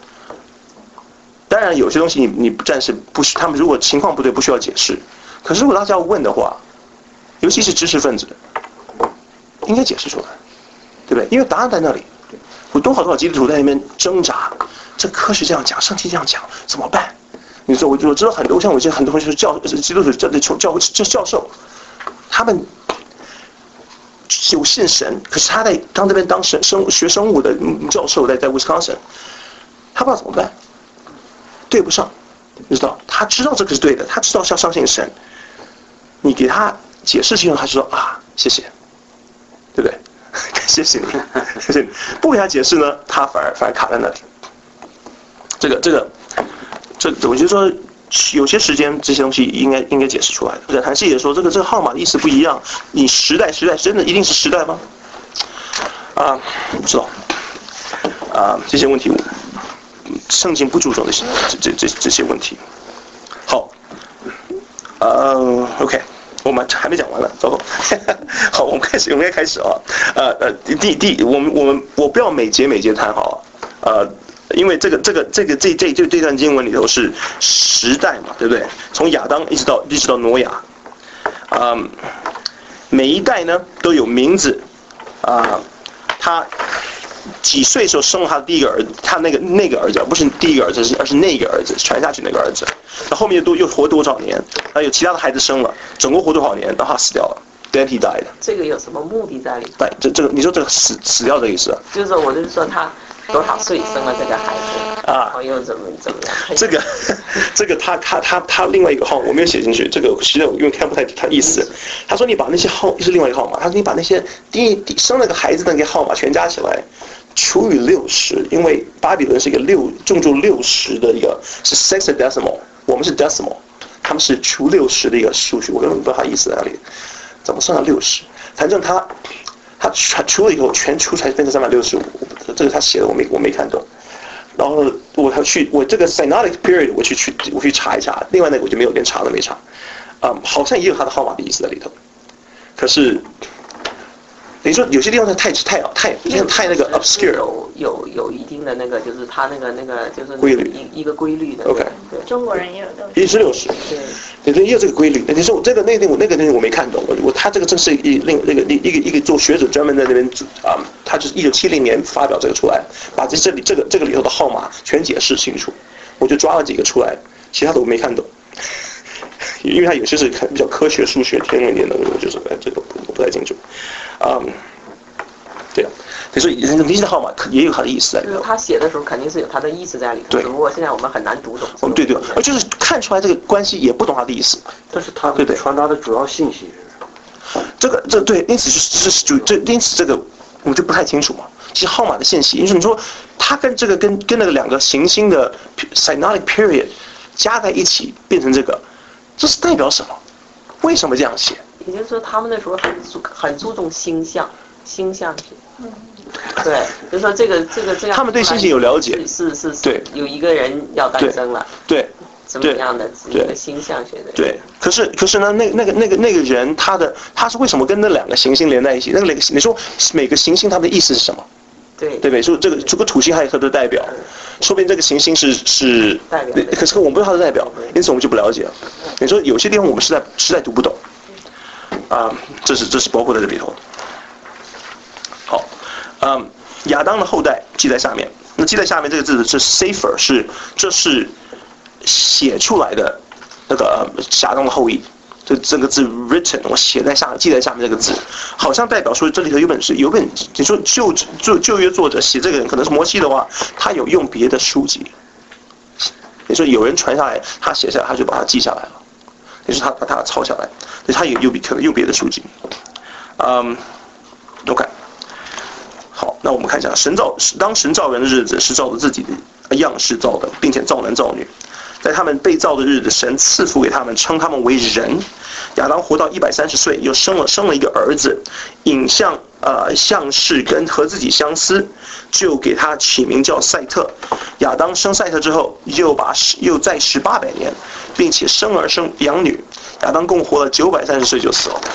当然有些东西你你暂时不需，他们如果情况不对不需要解释，可是如果大家要问的话，尤其是知识分子，应该解释出来，对不对？因为答案在那里。我多少多少基督徒在那边挣扎，这科学这样讲，圣经这样讲，怎么办？你说我我知道很多，像我见很多同学是教基督徒教教教教教授，他们。有信神，可是他在当这边当生生学生物的教授，在在 Wisconsin， 他不知道怎么办，对不上，你知道？他知道这个是对的，他知道是要相信神。你给他解释清楚，他就说啊，谢谢，对不对？谢谢你，谢谢你。不给他解释呢，他反而反而卡在那里。这个这个这个，我觉得说。有些时间这些东西应该应该解释出来的。对，韩系也说这个这个号码的意思不一样，你时代时代真的一定是时代吗？啊，不知道。啊，这些问题，圣经不注重这些这这这这些问题。好，呃 ，OK， 我们还没讲完了，糟糕。好，我们开始，我们该开始啊。呃呃，第第，我们我们我不要每节每节谈好了，呃。因为这个这个这个这这这这段经文里头是时代嘛，对不对？从亚当一直到一直到挪亚，啊、嗯，每一代呢都有名字，啊、呃，他几岁的时候生了他的第一个儿子，他那个那个儿子不是第一个儿子，而是那个儿子传下去那个儿子，那后面多又活多少年？那有其他的孩子生了，总共活多少年？然后他死掉了 ，then he died。 这个有什么目的在里头？ 对，这这个你说这个死死掉的意思啊？ 就是说，我就是说他。多少岁生了这个孩子啊？然后又怎么怎么样？ 这个，这个他他他他另外一个号我没有写进去，这个实际上我因为看不太他意思。他说你把那些号是另外一个号码，他说你把那些第一生了个孩子的那个号码全加起来，除以六十，因为巴比伦是一个六重注六十的一个是 sexagesimal， 我们是 decimal， 他们是除六十的一个数学，我根本不知道他意思在哪里，怎么算到六十？反正他。他除了以后全除才变成三百六十五，这个他写的我没我没看懂。然后我还去我这个 synodic period 我去去我去查一查，另外那个我就没有连查都没查，啊、嗯，好像也有他的号码的意思在里头，可是等于说有些地方太太太太太那个 obscure， 有有有一定的那个就是他那个那个就是规律一一个规律的。 OK， 对， 中国人也有东西。 一是六十，对，对，也有这个规律。你说我这个那个我那个东西我没看懂，我我他这个正是一另那个一一个一个做学者专门在那边啊、嗯，他就是一九七零年发表这个出来，把这这里这个这个里头的号码全解释清楚，我就抓了几个出来，其他的我没看懂。因为他有些是比较科学、数学、天文一点的，我就是哎，这个我不太清楚。啊、嗯，对啊，所以明星的号码也有它的意思在里头。 就是他写的时候肯定是有他的意思在里头，只不过现在我们很难读懂。 哦，对对，而就是看出来这个关系也不懂他的意思， 但是他对对传达的主要信息是这个这对，因此就是主这因此这个我们就不太清楚嘛。其实号码的信息，因为你说它跟这个跟跟那个两个行星的 synodic period 加在一起变成这个，这是代表什么？ 为什么这样写？ 也就是说，他们那时候很注很注重星象，星象学。嗯，对，就是说这个这个这样。 他们对星星有了解。 是是是。 对。 有一个人要诞生了。 对。 怎么样的一个星象学的人？ 对。可是可是呢，那那个那个那个人，他的他是为什么跟那两个行星连在一起？那个两个你说每个行星它的意思是什么？ 对。 对不对？说这个这个土星还有它的代表，说不定这个行星是是代表， 可是我们不知道它的代表，因此我们就不了解了。你说有些地方我们实在实在读不懂。啊、嗯，这是这是包括在这里头。好，嗯，亚当的后代记在下面。那记在下面这个字，这 Sefer 是这是写出来的那个亚当的后裔。这这个字 written， 我写在下记在下面这个字，好像代表说这里头有本是有本，你说旧旧旧约作者写这个人可能是摩西的话，他有用别的书籍。你说有人传下来，他写下来，他就把它记下来了。也就是他把它抄下来，所以他也有可能用别的书籍。嗯 ，OK， 好，那我们看一下，神造当神造人的日子是照着自己的样式造的，并且造男造女。在他们被造的日子，神赐福给他们，称他们为人。亚当活到一百三十岁，又生了生了一个儿子，影像呃像是跟和自己相似，就给他起名叫赛特。亚当生赛特之后，又把又再十八百年，并且生儿生养女。亚当共活了九百三十岁就死了。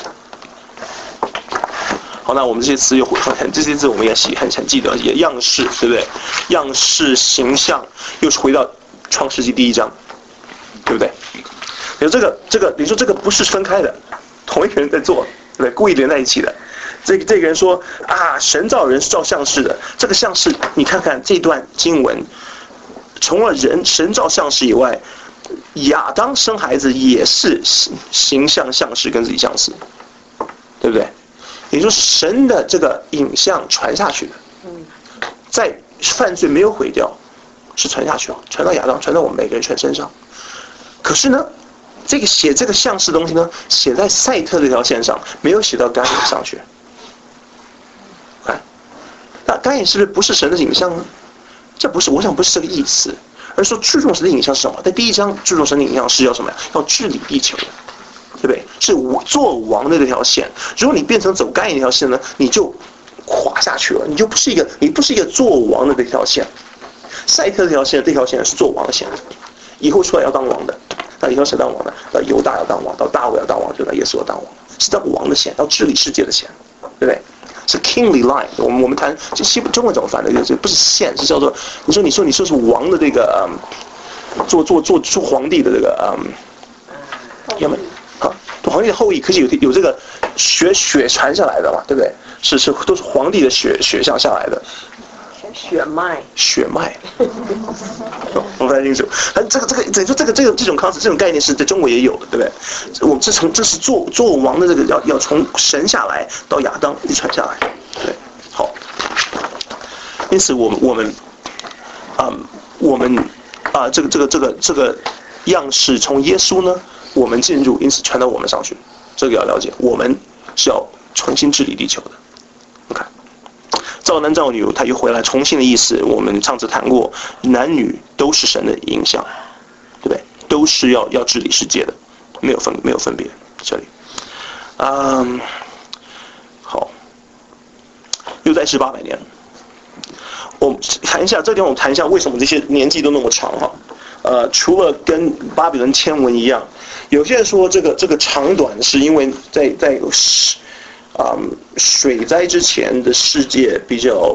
好，那我们这些词又很这些字我们也很很记得，也样式对不对？样式形象又是回到创世纪第一章，对不对？你说这个这个，你说这个不是分开的，同一个人在做，对不对？故意连在一起的。这个这个人说啊，神造人是照像式的，这个像式，你看看这段经文，除了人神造像式以外，亚当生孩子也是形象像式跟自己相似，对不对？也就是神的这个影像传下去的，在犯罪没有毁掉，是传下去了，传到亚当，传到我们每个人全身上。可是呢，这个写这个像式的东西呢，写在赛特这条线上，没有写到该隐上去。看，那该隐是不是不是神的影像呢？这不是，我想不是这个意思，而是说注重神的影像是什么？在第一章注重神的影像是要什么呀？要治理地球的，对不对？是做王的这条线。如果你变成走该隐那条线呢，你就垮下去了，你就不是一个，你不是一个做王的这条线。赛特这条线，这条线是做王的线，以后出来要当王的。那以后谁当王呢？到犹大要当王，到大卫要当王，就到耶稣要当王，是当王的线，要治理世界的线，对不对？是 kingly line。我们我们谈这西中文怎么翻的？这不是线，是叫做你说你说你说是王的这个嗯，做做做做皇帝的这个嗯，有没有啊？皇帝的后裔，可是有有这个血血传下来的嘛，对不对？是是都是皇帝的血血象下来的。 血脉， 血脉，我不太清楚。但这个这个，等于说这个这个这种 concept 这种概念是在中国也有的，对不对？我们这从这是做做王的这个要要从神下来到亚当一传下来，对，好。因此我们我们，嗯，我们啊、呃，这个这个这个这个样式从耶稣呢，我们进入，因此传到我们上去，这个要了解，我们是要重新治理地球的。OK。造男造女，他又回来重新的意思。我们上次谈过，男女都是神的影像，对不对？都是要要治理世界的，没有分没有分别。这里，嗯，好，又在十八百年。我们谈一下这地方，我谈一下为什么这些年纪都那么长哈。呃，除了跟巴比伦签文一样，有些人说这个这个长短是因为在在有。啊、嗯，水灾之前的世界比较，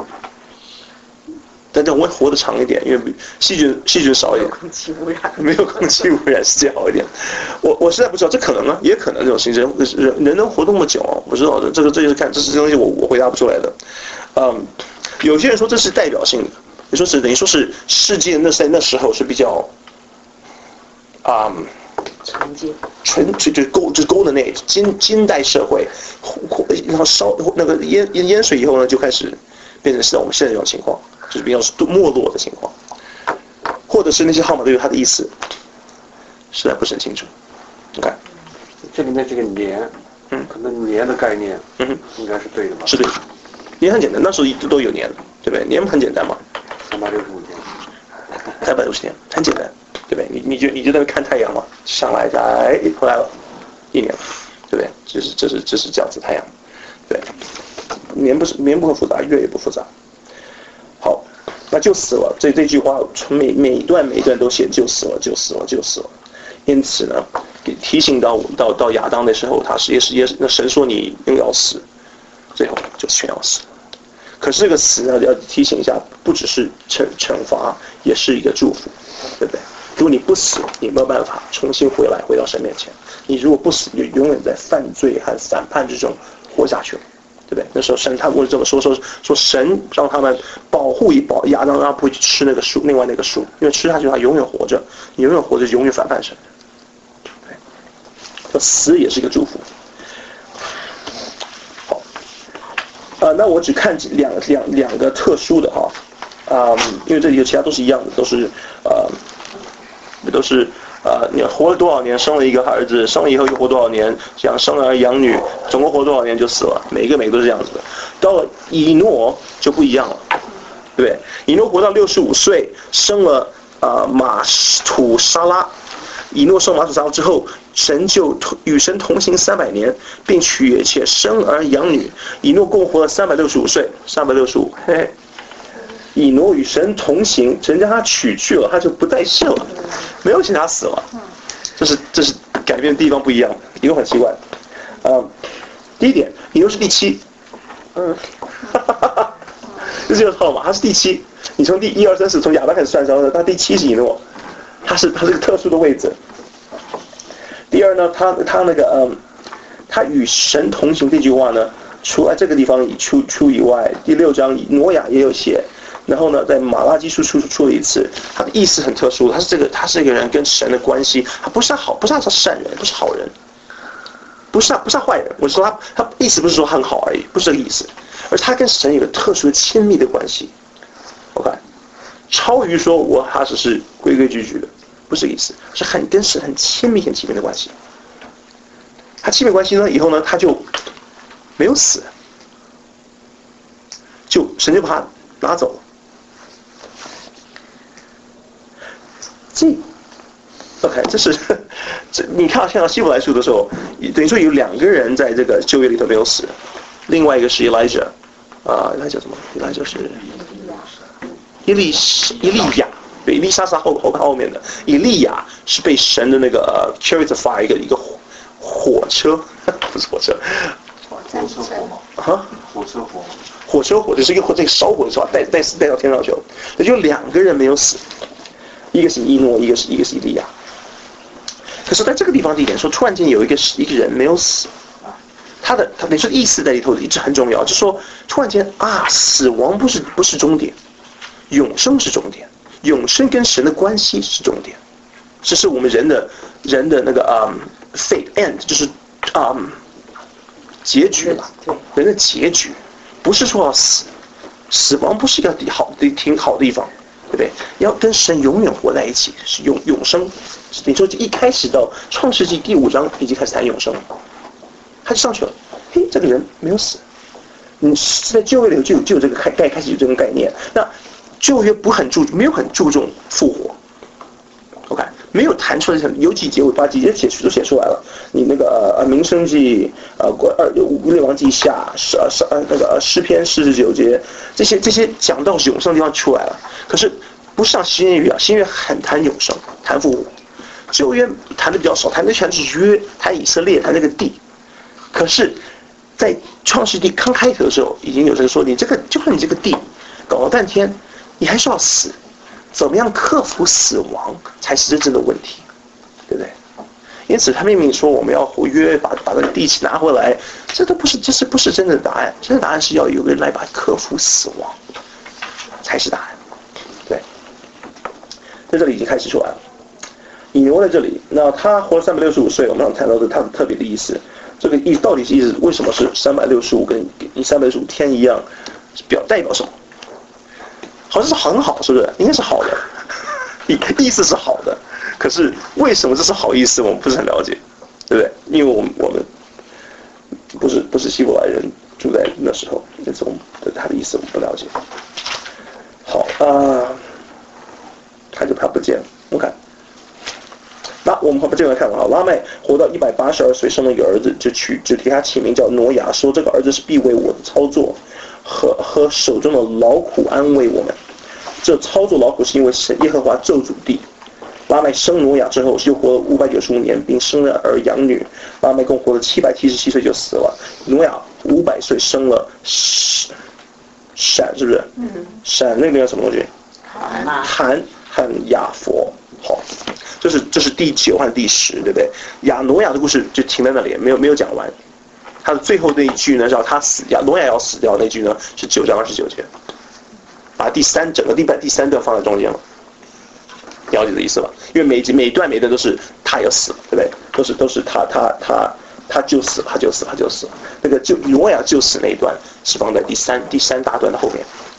但是我会活得长一点，因为细菌细菌少一点， 空气污染没有空气污染，世界好一点。我我实在不知道，这可能啊，也可能这种形式，人人能活那么久啊，不知道的，这个这就是看，这是东西我我回答不出来的。嗯，有些人说这是代表性的，你说是等于说是世界那在那时候是比较，啊、嗯。 纯洁， 纯就就勾就勾的那金金代社会，然后烧那个淹淹水以后呢，就开始变成是我们现在这种情况，就是比较没落的情况，或者是那些号码都有它的意思，实在不是很清楚。你看， 这里面这个年，嗯，可能年的概念，嗯，应该是对的吧？ 是对的，年很简单，那时候都有年，对不对？年很简单嘛， 三百六十五天， 三百六十天，很简单。对不对？你你就你就在那看太阳嘛，上来再哎回来了， 一年，对不对？这是这是这是这样子太阳，对，年不是年不很复杂，月也不复杂。好，那就死了。这这句话从每每一段每一段都写就死了，就死了，就死了。因此呢，给提醒到到到亚当的时候，他是也是也是那神说你又要死，最后就全要死。可是这个死呢，要提醒一下，不只是惩惩罚，也是一个祝福，对不对？如果你不死，你没有办法重新回来，回到神面前。你如果不死，你永远在犯罪和反叛之中活下去了，对不对？那时候神他们这么说说说神让他们保护一保亚当，让他不会去吃那个树，另外那个树，因为吃下去他永远活着，你永远活着，永远反叛神。对，这死也是一个祝福。好，呃，那我只看两两两个特殊的哈，啊、嗯，因为这里有其他都是一样的，都是呃。都是呃，你活了多少年，生了一个儿子，生了以后又活多少年，想生儿养女，总共活多少年就死了，每一个每个都是这样子的。到了以诺就不一样了，对不对？以诺活到六十五岁，生了呃马土沙拉。以诺生马土沙拉之后，神就与神同行三百年，并娶且生儿养女。以诺共活了三百六十五岁，三百六十五，嘿嘿。以诺与神同行，神将他取去了，他就不再世了，没有请他死了。这是这是改变的地方不一样，以诺很奇怪。啊、呃，第一点，以诺是第七，嗯，哈哈哈哈，这就是号码，他是第七。你从第一二三四从亚当开始算上，他第七是以诺，他是他是个特殊的位置。第二呢，他他那个嗯，他与神同行这句话呢，除了这个地方以出出以外，第六章挪亚也有写。然后呢，在马拉基书出出了一次，他的意思很特殊，他是这个，他是一个人跟神的关系，他不是好，不是他是善人，不是好人，不是他不是他坏人。我说他他意思不是说很好而已，不是这个意思，而他跟神有个特殊的亲密的关系。OK， 超于说我他只是规规矩矩的，不是这个意思，是很跟神很亲密很亲密的关系。他亲密关系呢，以后呢，他就没有死，就神就把他拿走了。这 ，OK， 这是这你看看到希伯来书的时候，等于说有两个人在这个旧约里头没有死，另外一个是 Elijah， 啊 ，Elijah 什么 ？Elijah 是伊利伊利亚，对，伊丽莎是后后后面的，以利亚是被神的那个呃 charitify 一个一个火火车，不是火车， 火车火吗？ 啊， 火车火， 火车火就是一个火这个烧火的时候带带带到天上去了，也就两个人没有死。一个是伊诺，一个是一个是以利亚。可是在这个地方地点说，突然间有一个一个人没有死，他的他等于说意思在里头一直很重要，就是说突然间啊，死亡不是不是终点，永生是终点，永生跟神的关系是终点，这是我们人的人的那个啊、um, fate end， 就是啊、um, 结局了，人的结局，不是说要死，死亡不是一个好的挺好的地方。对不对？要跟神永远活在一起，是永永生。你说一开始到创世纪第五章已经开始谈永生了，他就上去了。嘿，这个人没有死。你在旧约里就有就有这个开开开始有这种概念。那旧约不很注没有很注重复活 ，OK， 没有谈出来，有几节我把几节写都写出来了。你那个呃民生记呃二列王记下诗呃诗呃那个诗篇四十九节，这些这些讲到永生的地方出来了。可是不像新约啊，新约很谈永生，谈复活。旧约谈的比较少，谈的全是约，谈以色列，谈那个地。可是，在创世纪刚开头的时候，已经有人说，你这个就算你这个地搞了半天，你还是要死，怎么样克服死亡才是真正的问题，对不对？因此，他明明说我们要约把把这个地拿回来，这都不是，这是不是真正的答案？真正的答案是要有个人来把克服死亡，才是答案。对，在这里已经开始出来了。以挪在这里，那他活了三百六十五岁，我们想谈到的他的特别的意思。这个意到底是意思为什么是三百六十五跟你三百六十五天一样，表代表什么？好像是很好，是不是？应该是好的，意意思是好的。可是为什么这是好意思，我们不是很了解，对不对？因为我们我们不是不是希伯来人住在那时候，因此我们对他的意思我们不了解。好啊、呃，他就他不见了，我看那我们把这个来看啊，拉麦活到一百八十二岁，生了一个儿子，就取就给他起名叫挪亚，说这个儿子是必为我的操作和和手中的劳苦安慰我们。这操作劳苦是因为神耶和华咒诅地。拉麦生挪亚之后，又活了五百九十五年，并生了儿养女。拉麦共活了七百七十七岁就死了。挪亚五百岁生了闪，是不是？嗯。闪那个叫什么东西？含和亚佛。好，这是这是第九和第十，对不对？亚挪亚的故事就停在那里，没有没有讲完。他的最后那一句呢，叫他死亚挪亚要死掉那句呢，是九章二十九节，把第三整个第半第三段放在中间了。了解的意思吧？因为每每段每段都是他要死了，对不对？都是都是他他他他就死他就死他就死了。那个就挪亚就死那一段是放在第三第三大段的后面。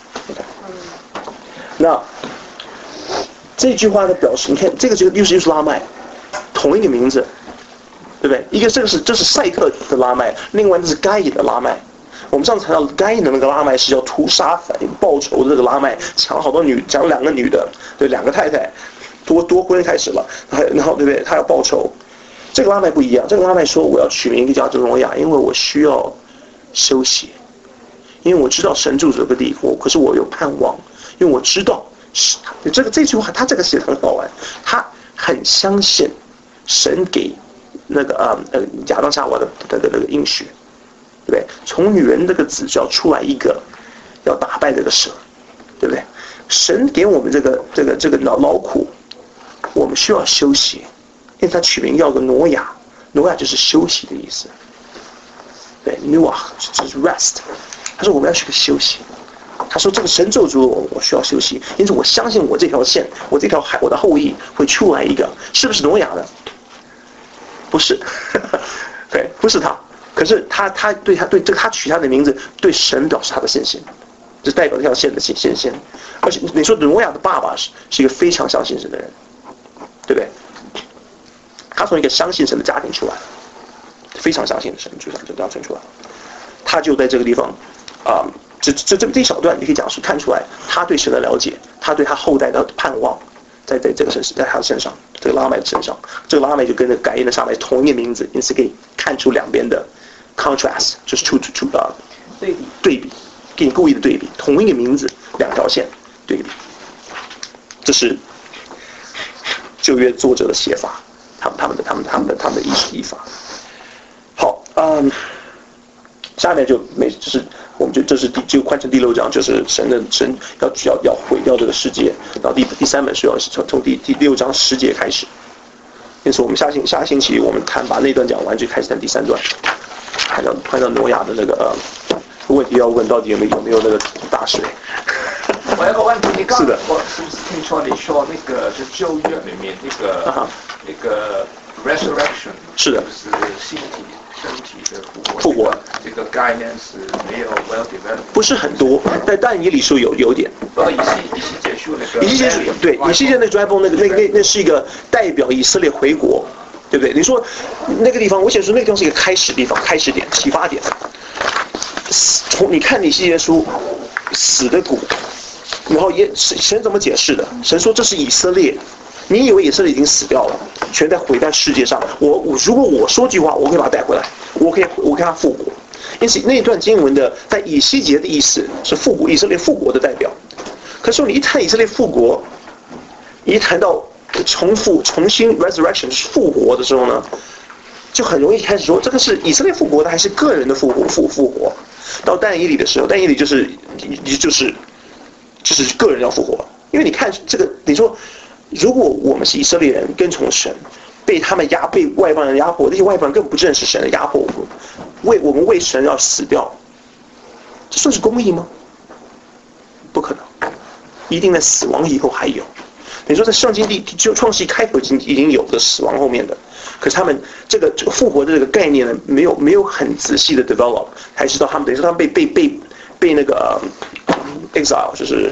那这句话的表示，你看这个就又是又是拉麦，同一个名字，对不对？一个这个是这是赛特的拉麦，另外那是该隐的拉麦。我们上次谈到该隐的那个拉麦是要屠杀反报仇的这个拉麦，抢了好多女，抢了两个女的，对，两个太太，多多婚开始了，然后对不对？他要报仇。这个拉麦不一样，这个拉麦说我要取名一个叫挪亚，因为我需要休息，因为我知道神住这个地，我可是我有盼望，因为我知道这个这句话，他这个写得很好玩，他很相信神给那个呃呃亚当夏娃的的的那个应许。对不对？从女人这个子就要出来一个，要打败这个蛇，对不对？神给我们这个这个这个劳劳苦，我们需要休息，因为他取名叫个挪亚，挪亚就是休息的意思。对 ，Noah 就是 rest。他说我们要去个休息。他说这个神咒诅我，我需要休息，因此我相信我这条线，我这条海，我的后裔会出来一个，是不是挪亚的？不是，对，不是他。可是他他对他对这个他取他的名字，对神表示他的信心，这代表这条线的信心。而且你说挪亚的爸爸是是一个非常相信神的人，对不对？他从一个相信神的家庭出来，非常相信神，就这样生出来，他就在这个地方啊、呃，这这这这一小段你可以讲述看出来他对神的了解，他对他后代的盼望，在在这个身在他的身上，这个拉麦的身上，这个拉麦就跟那改印的上面同一个名字，因此可以看出两边的。contrast 就是出出出啊， 对比对比，给你故意的对比，同一个名字两条线对比，这是旧约作者的写法，他们他们的他们他们的他们的译译法。好，嗯，下面就没就是我们就这是第就换成第六章，就是神的神要要要毁掉这个世界，然后第第三本书要从从第第六章十节开始，因此我们下星下星期我们谈把那段讲完，就开始谈第三段。看到看到挪亚的那个呃问题要问，到底有没有有没有那个大水？ 我有个问题，你刚是的， 我是不是听说你说那个就旧约里面那个、uh-huh. 那个 resurrection 是的， 就是身体身体的复活。 复活这个概念是没有 well developed。不是很多，在但以理书有有点。 呃，以西以西结束那个。 以西结束对，以西结那个 dry bone 那个那个那那是一个代表以色列回国。对不对？你说那个地方，我想说那个地方是一个开始地方，开始点、启发点。从你看以西结书，死的骨，然后也神怎么解释的？神说这是以色列，你以为以色列已经死掉了，全在毁在世界上。我我如果我说句话，我可以把它带回来，我可以我可以让它复活。因此那一段经文的在以西结的意思是复国，以色列复国的代表。可是你一谈以色列复国，一谈到重复、重新 resurrection 复活的时候呢，就很容易开始说这个是以色列复活的，还是个人的复活复复活？到但以理的时候，但以理就是就是就是个人要复活，因为你看这个，你说如果我们是以色列人跟从神，被他们压被外邦人压迫，那些外邦人根本不认识神的压迫我们，为我们为神要死掉，这算是公义吗？不可能，一定在死亡以后还有。你说在圣经第就创世纪开头已经已经有的死亡后面的，可是他们这个这个复活的这个概念呢，没有没有很仔细的 develop， 才知道他们等于说他们被被被被那个、呃、exile 就是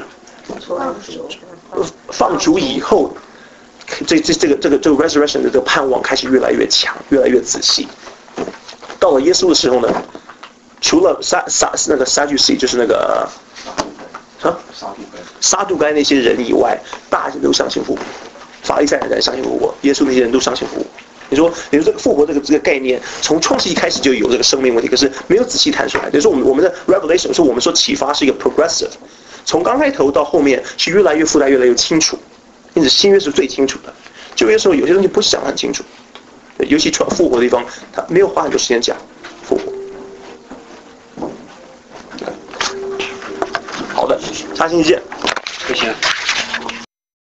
放逐以后，这这这个这个这个 resurrection 的这个盼望开始越来越强，越来越仔细。到了耶稣的时候呢，除了撒撒那个 Sadducee 就是那个。啊，撒杜该那些人以外，大家都相信复活， 法利赛人在相信复活，耶稣那些人都相信复活。你说，你说这个复活这个这个概念，从创世纪开始就有这个生命问题，可是没有仔细谈出来。等于说我们我们的 revelation 是我们说启发是一个 progressive， 从刚开头到后面是越来越复杂，越来越清楚。因此新约是最清楚的，旧约的时候有些东西不是讲得很清楚，尤其传复活的地方，他没有花很多时间讲复活。好的，下星期见。 不行。